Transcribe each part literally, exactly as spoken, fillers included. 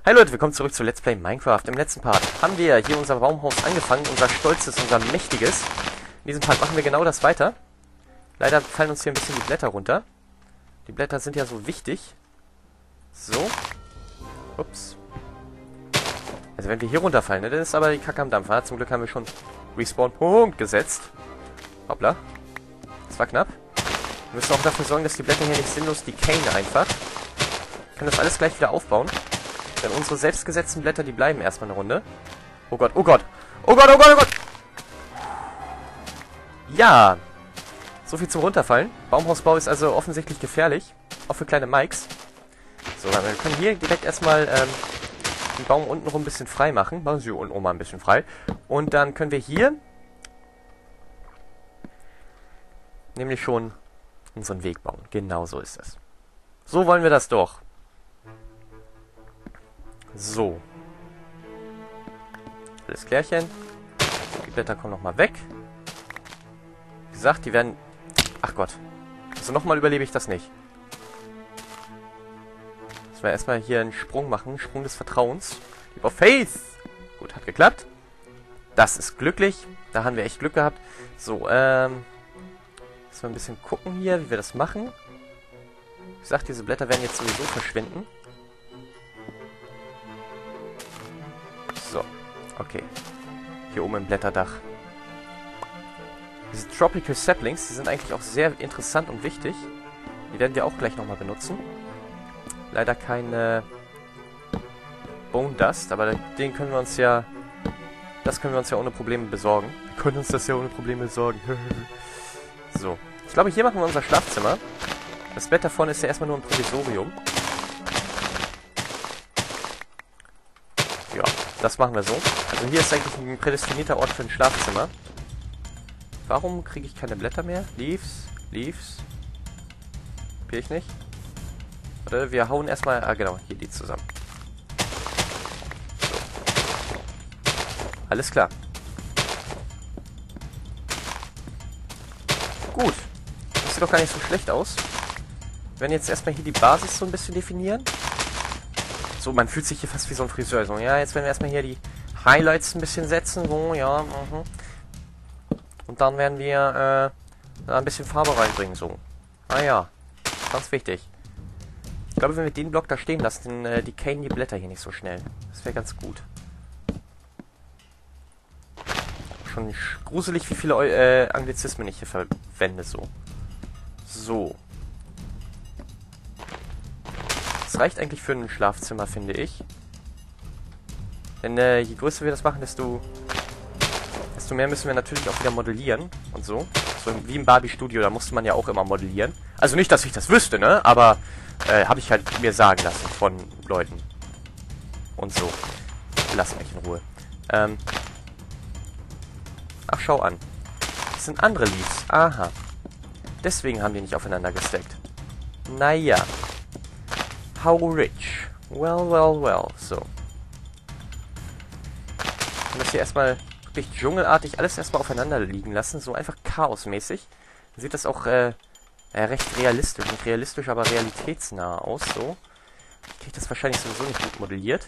Hi Leute, willkommen zurück zu Let's Play Minecraft. Im letzten Part haben wir hier unser Baumhaus angefangen, unser stolzes, unser mächtiges. In diesem Part machen wir genau das weiter. Leider fallen uns hier ein bisschen die Blätter runter. Die Blätter sind ja so wichtig. So. Ups. Also wenn wir hier runterfallen, ne, dann ist aber die Kacke am Dampfer. Zum Glück haben wir schon Respawn-Punkt gesetzt. Hoppla. Das war knapp. Wir müssen auch dafür sorgen, dass die Blätter hier nicht sinnlos decayen einfach. Wir können das alles gleich wieder aufbauen. Denn unsere selbstgesetzten Blätter, die bleiben erstmal eine Runde. Oh Gott, oh Gott. Oh Gott, oh Gott, oh Gott. Ja. So viel zum Runterfallen. Baumhausbau ist also offensichtlich gefährlich. Auch für kleine Mikes. So, dann wir können hier direkt erstmal ähm, den Baum untenrum ein bisschen frei machen. Machen Sie untenrum mal ein bisschen frei. Und dann können wir hier nämlich schon unseren Weg bauen. Genau so ist das. So wollen wir das doch. So. Alles klärchen. Die Blätter kommen nochmal weg. Wie gesagt, die werden... Ach Gott. Also nochmal überlebe ich das nicht. Müssen wir erstmal hier einen Sprung machen. Sprung des Vertrauens. Leap of Faith. Gut, hat geklappt. Das ist glücklich. Da haben wir echt Glück gehabt. So, ähm... müssen wir ein bisschen gucken hier, wie wir das machen. Wie gesagt, diese Blätter werden jetzt sowieso verschwinden. So, okay. Hier oben im Blätterdach. Diese Tropical Saplings, die sind eigentlich auch sehr interessant und wichtig. Die werden wir auch gleich nochmal benutzen. Leider keine Bone Dust, aber den können wir uns ja... Das können wir uns ja ohne Probleme besorgen. Wir können uns das ja ohne Probleme besorgen. So. Ich glaube, hier machen wir unser Schlafzimmer. Das Bett da vorne ist ja erstmal nur ein Provisorium. Ja, das machen wir so. Also hier ist eigentlich ein prädestinierter Ort für ein Schlafzimmer. Warum kriege ich keine Blätter mehr? Leaves, Leaves. Kriege ich nicht. Warte, wir hauen erstmal... Ah, genau, hier die zusammen. So. Alles klar. Gut. Das sieht doch gar nicht so schlecht aus. Wir werden jetzt erstmal hier die Basis so ein bisschen definieren. So, man fühlt sich hier fast wie so ein Friseur. So, ja, jetzt werden wir erstmal hier die Highlights ein bisschen setzen. So, ja, mhm. Und dann werden wir äh, da ein bisschen Farbe reinbringen. So. Ah ja, ganz wichtig. Ich glaube, wenn wir den Block da stehen lassen, dann äh, decayen die Blätter hier nicht so schnell. Das wäre ganz gut. Schon gruselig, wie viele äh, Anglizismen ich hier verwende. So. So. Das reicht eigentlich für ein Schlafzimmer, finde ich. Denn äh, je größer wir das machen, desto, desto mehr müssen wir natürlich auch wieder modellieren und so. So wie im Barbie-Studio, da musste man ja auch immer modellieren. Also nicht, dass ich das wüsste, ne? Aber äh, habe ich halt mir sagen lassen von Leuten. Und so. Lass mich in Ruhe. Ähm. Ach, schau an. Das sind andere Leaves. Aha. Deswegen haben die nicht aufeinander gesteckt. Naja. How rich. Well, well, well. So. Und das hier erstmal wirklich dschungelartig alles erstmal aufeinander liegen lassen. So einfach chaosmäßig. Dann sieht das auch äh, äh, recht realistisch. Nicht realistisch, aber realitätsnah aus. So. Ich kriege das wahrscheinlich sowieso nicht gut modelliert.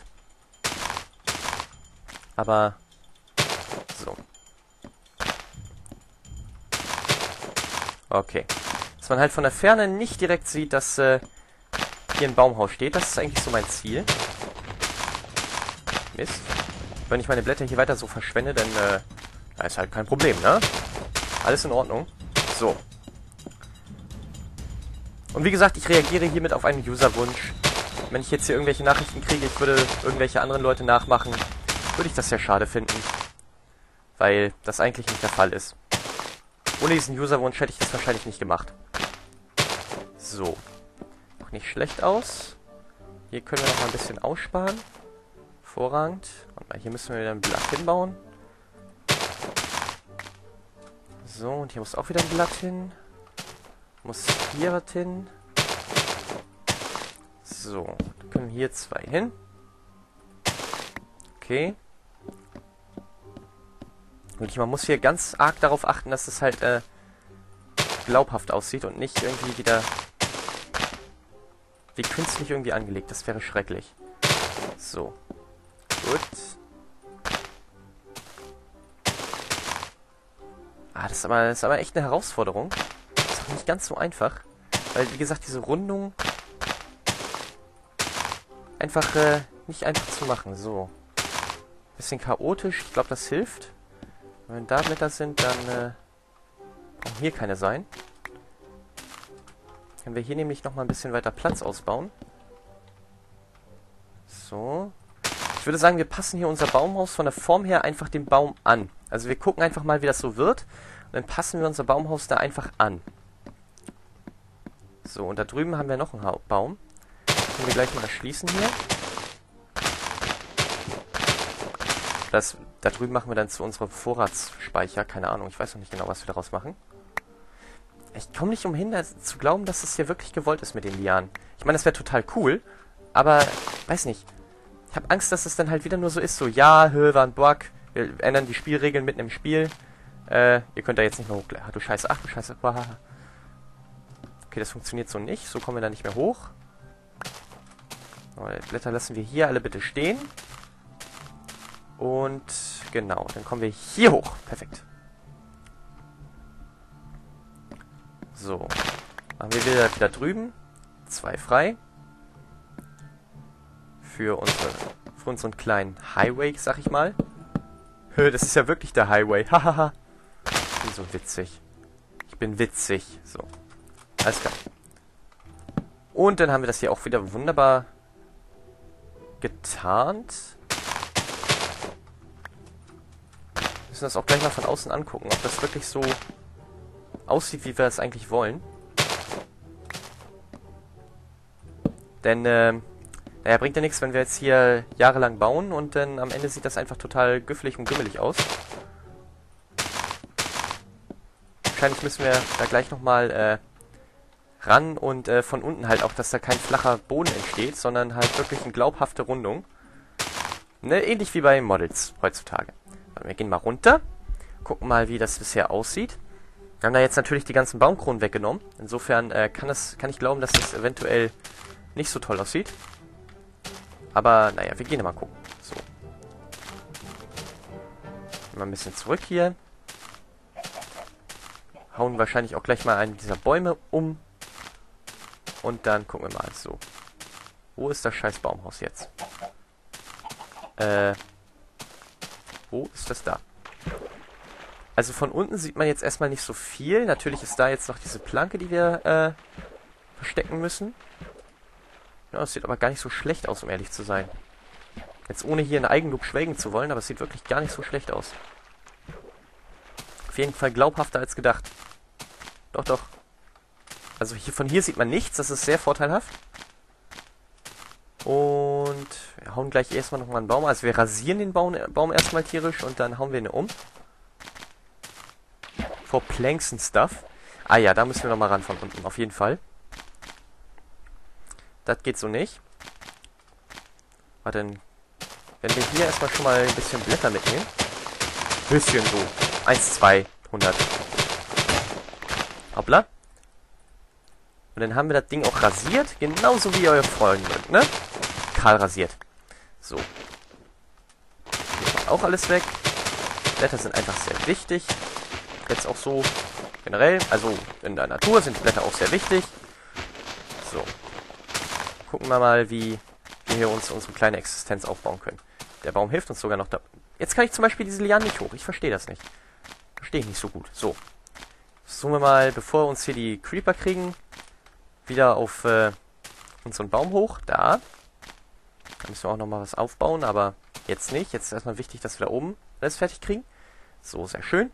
Aber so. Okay. Dass man halt von der Ferne nicht direkt sieht, dass äh, hier ein Baumhaus steht. Das ist eigentlich so mein Ziel. Mist. Wenn ich meine Blätter hier weiter so verschwende, dann äh, da ist halt kein Problem, ne? Alles in Ordnung. So. Und wie gesagt, ich reagiere hiermit auf einen Userwunsch. Wenn ich jetzt hier irgendwelche Nachrichten kriege, ich würde irgendwelche anderen Leute nachmachen, würde ich das sehr schade finden. Weil das eigentlich nicht der Fall ist. Ohne diesen Userwunsch hätte ich das wahrscheinlich nicht gemacht. So. Noch nicht schlecht aus. Hier können wir noch mal ein bisschen aussparen. Hervorragend. Und hier müssen wir wieder ein Blatt hinbauen. So, und hier muss auch wieder ein Blatt hin. Muss hier was hin. So, dann können hier zwei hin. Okay. Und man muss hier ganz arg darauf achten, dass es halt äh, glaubhaft aussieht und nicht irgendwie wieder wie künstlich irgendwie angelegt. Das wäre schrecklich. So. Gut. Ah, das ist aber, das ist aber echt eine Herausforderung. Das ist auch nicht ganz so einfach. Weil, wie gesagt, diese Rundung einfach äh, nicht einfach zu machen. So. Bisschen chaotisch. Ich glaube, das hilft. Wenn da Blätter sind, dann äh, brauchen hier keine sein. Können wir hier nämlich noch mal ein bisschen weiter Platz ausbauen. So. Ich würde sagen, wir passen hier unser Baumhaus von der Form her einfach dem Baum an. Also wir gucken einfach mal, wie das so wird. Und dann passen wir unser Baumhaus da einfach an. So, und da drüben haben wir noch einen Baum. Können wir gleich mal erschließen hier. Das, da drüben machen wir dann zu unserem Vorratsspeicher. Keine Ahnung, ich weiß noch nicht genau, was wir daraus machen. Ich komme nicht umhin, zu glauben, dass es hier wirklich gewollt ist mit den Lianen. Ich meine, das wäre total cool, aber, weiß nicht. Ich habe Angst, dass es dann halt wieder nur so ist, so, ja, hö, war ein Bug, wir ändern die Spielregeln mitten im Spiel. Äh, ihr könnt da jetzt nicht mehr hoch. Ach du Scheiße, ach du Scheiße. Okay, das funktioniert so nicht, so kommen wir da nicht mehr hoch. So, die Blätter lassen wir hier alle bitte stehen. Und, genau, dann kommen wir hier hoch. Perfekt. So, machen wir wieder, wieder drüben. Zwei frei. Für, unsere, für unseren kleinen Highway, sag ich mal. Hö, das ist ja wirklich der Highway. Hahaha. Ich bin so witzig. Ich bin witzig. So. Alles klar. Und dann haben wir das hier auch wieder wunderbar getarnt. Wir müssen das auch gleich mal von außen angucken, ob das wirklich so aussieht, wie wir es eigentlich wollen. Denn, ähm, naja, bringt ja nichts, wenn wir jetzt hier jahrelang bauen und dann am Ende sieht das einfach total güffelig und gümmelig aus. Wahrscheinlich müssen wir da gleich nochmal äh, ran und äh, von unten halt auch, dass da kein flacher Boden entsteht, sondern halt wirklich eine glaubhafte Rundung. Ne, ähnlich wie bei Models heutzutage. Wir gehen mal runter, gucken mal, wie das bisher aussieht. Wir haben da jetzt natürlich die ganzen Baumkronen weggenommen. Insofern äh, kann, das, kann ich glauben, dass das eventuell nicht so toll aussieht. Aber, naja, wir gehen mal gucken. So. Mal ein bisschen zurück hier. Hauen wahrscheinlich auch gleich mal einen dieser Bäume um. Und dann gucken wir mal. So. Wo ist das scheiß Baumhaus jetzt? Äh. Wo ist das da? Also von unten sieht man jetzt erstmal nicht so viel. Natürlich ist da jetzt noch diese Planke, die wir äh, verstecken müssen. Ja, das sieht aber gar nicht so schlecht aus, um ehrlich zu sein. Jetzt ohne hier in Eigenlob schwelgen zu wollen, aber es sieht wirklich gar nicht so schlecht aus. Auf jeden Fall glaubhafter als gedacht. Doch, doch. Also hier, von hier sieht man nichts, das ist sehr vorteilhaft. Und wir hauen gleich erstmal nochmal einen Baum. Also wir rasieren den Baum, Baum erstmal tierisch und dann hauen wir ihn um. For Planks and Stuff. Ah ja, da müssen wir nochmal ran von unten, auf jeden Fall. Das geht so nicht. Warte, dann wenn wir hier erstmal schon mal ein bisschen Blätter mitnehmen. Bisschen so. Eins, zwei, hundert. Hoppla. Und dann haben wir das Ding auch rasiert. Genauso wie euer Freund, ne? Kahl rasiert. So. Hier auch alles weg. Blätter sind einfach sehr wichtig. Jetzt auch so generell. Also in der Natur sind Blätter auch sehr wichtig. So. Gucken wir mal, wie wir hier uns unsere kleine Existenz aufbauen können. Der Baum hilft uns sogar noch da. Jetzt kann ich zum Beispiel diese Lianen nicht hoch. Ich verstehe das nicht. Verstehe ich nicht so gut. So. Zoomen wir mal, bevor wir uns hier die Creeper kriegen, wieder auf äh, unseren Baum hoch. Da. Da müssen wir auch nochmal was aufbauen, aber jetzt nicht. Jetzt ist erstmal wichtig, dass wir da oben alles fertig kriegen. So, sehr schön.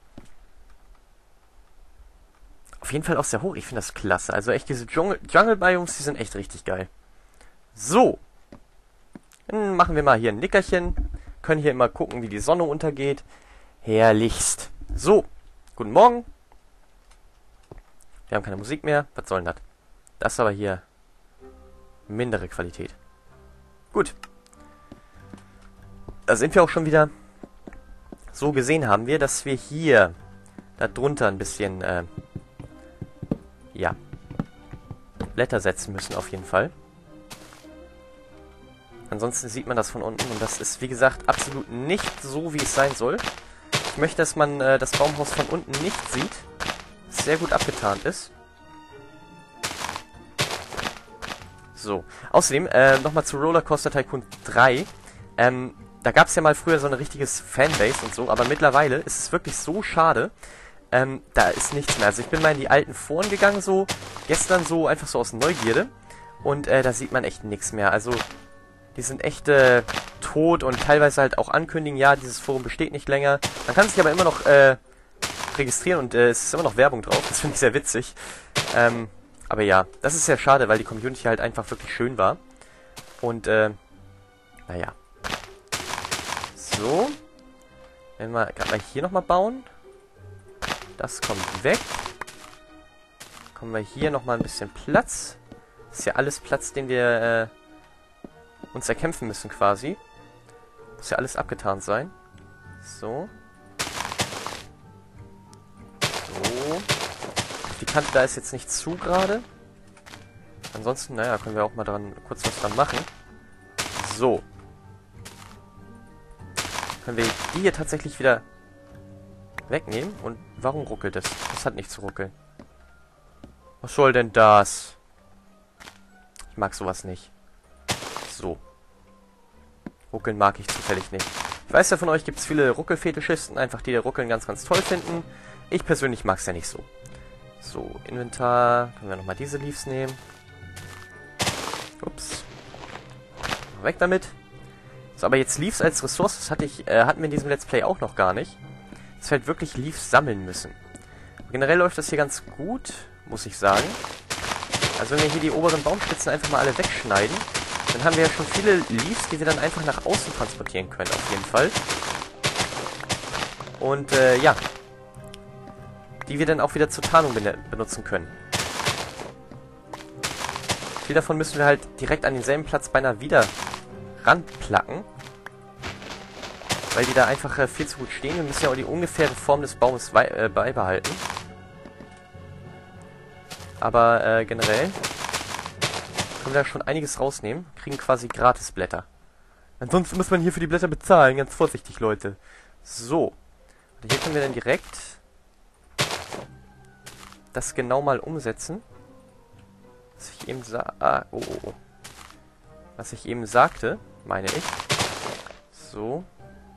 Auf jeden Fall auch sehr hoch. Ich finde das klasse. Also echt, diese Jungle-Biomes, die sind echt richtig geil. So. Dann machen wir mal hier ein Nickerchen. Können hier immer gucken, wie die Sonne untergeht. Herrlichst. So. Guten Morgen. Wir haben keine Musik mehr. Was soll denn das? Das ist aber hier mindere Qualität. Gut. Da sind wir auch schon wieder. So gesehen haben wir, dass wir hier darunter ein bisschen äh, ja, Blätter setzen müssen auf jeden Fall. Ansonsten sieht man das von unten und das ist, wie gesagt, absolut nicht so, wie es sein soll. Ich möchte, dass man äh, das Baumhaus von unten nicht sieht. Das sehr gut abgetarnt ist. So. Außerdem, äh, nochmal zu Rollercoaster Tycoon drei. Ähm, da gab es ja mal früher so ein richtiges Fanbase und so, aber mittlerweile ist es wirklich so schade. Ähm, da ist nichts mehr. Also ich bin mal in die alten Foren gegangen, so gestern so einfach so aus Neugierde. Und äh, da sieht man echt nichts mehr. Also die sind echt äh, tot und teilweise halt auch ankündigen, ja, dieses Forum besteht nicht länger. Man kann sich aber immer noch äh, registrieren und äh, es ist immer noch Werbung drauf. Das finde ich sehr witzig. Ähm, aber ja, das ist sehr schade, weil die Community halt einfach wirklich schön war. Und äh, naja. So. Wenn wir gerade mal hier nochmal bauen. Das kommt weg. Kommen wir hier nochmal ein bisschen Platz. Das ist ja alles Platz, den wir äh, uns erkämpfen müssen quasi. Muss ja alles abgetan sein. So. So. Die Kante da ist jetzt nicht zu gerade. Ansonsten, naja, können wir auch mal dran kurz was dran machen. So. Können wir die hier tatsächlich wieder wegnehmen. Und warum ruckelt es? Das hat nicht zu ruckeln. Was soll denn das? Ich mag sowas nicht. So. Ruckeln mag ich zufällig nicht. Ich weiß ja, von euch gibt es viele Ruckelfetischisten, einfach die Ruckeln ganz, ganz toll finden. Ich persönlich mag es ja nicht so. So, Inventar. Können wir nochmal diese Leaves nehmen. Ups. Weg damit. So, aber jetzt Leaves als Ressource, das hatte ich, äh, hatten wir in diesem Let's Play auch noch gar nicht. Dass wir halt wirklich Leaves sammeln müssen. Generell läuft das hier ganz gut, muss ich sagen. Also wenn wir hier die oberen Baumspitzen einfach mal alle wegschneiden, dann haben wir ja schon viele Leaves, die wir dann einfach nach außen transportieren können, auf jeden Fall. Und äh, ja, die wir dann auch wieder zur Tarnung ben benutzen können. Viel davon müssen wir halt direkt an denselben Platz beinahe wieder ranplacken. Weil die da einfach äh, viel zu gut stehen. Wir müssen ja auch die ungefähre Form des Baumes äh, beibehalten. Aber äh, generell können wir da schon einiges rausnehmen. Kriegen quasi gratis Blätter. Ansonsten muss man hier für die Blätter bezahlen. Ganz vorsichtig, Leute. So. Und hier können wir dann direkt das genau mal umsetzen. Was ich eben sa ah, oh, oh, oh. Was ich eben sagte, meine ich. So.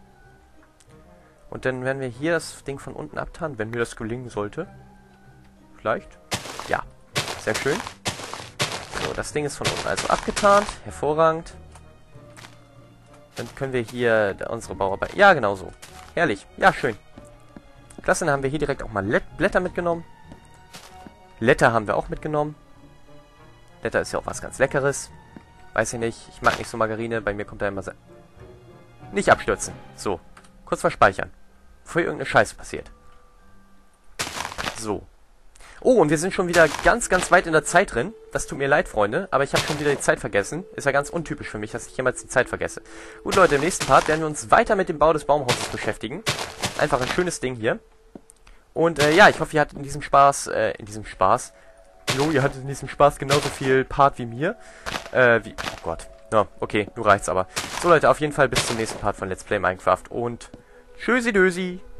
Und dann werden wir hier das Ding von unten abtarnen, wenn mir das gelingen sollte. Vielleicht. Ja. Sehr schön. So, das Ding ist von unten also abgetarnt. Hervorragend. Dann können wir hier unsere Bauarbeit... Ja, genau so. Herrlich. Ja, schön. Klasse, dann haben wir hier direkt auch mal Blätter mitgenommen. Blätter haben wir auch mitgenommen. Blätter ist ja auch was ganz Leckeres. Weiß ich nicht. Ich mag nicht so Margarine. Bei mir kommt da immer... Nicht abstürzen. So. Kurz mal speichern. Bevor hier irgendeine Scheiße passiert. So. Oh, und wir sind schon wieder ganz, ganz weit in der Zeit drin. Das tut mir leid, Freunde, aber ich habe schon wieder die Zeit vergessen. Ist ja ganz untypisch für mich, dass ich jemals die Zeit vergesse. Gut, Leute, im nächsten Part werden wir uns weiter mit dem Bau des Baumhauses beschäftigen. Einfach ein schönes Ding hier. Und äh, ja, ich hoffe, ihr hattet in diesem Spaß, äh, in diesem Spaß, jo, ihr hattet in diesem Spaß genauso viel Part wie mir. Äh, wie, oh Gott. Ja, okay, nun reicht's aber. So, Leute, auf jeden Fall bis zum nächsten Part von Let's Play Minecraft und tschüssi dösi.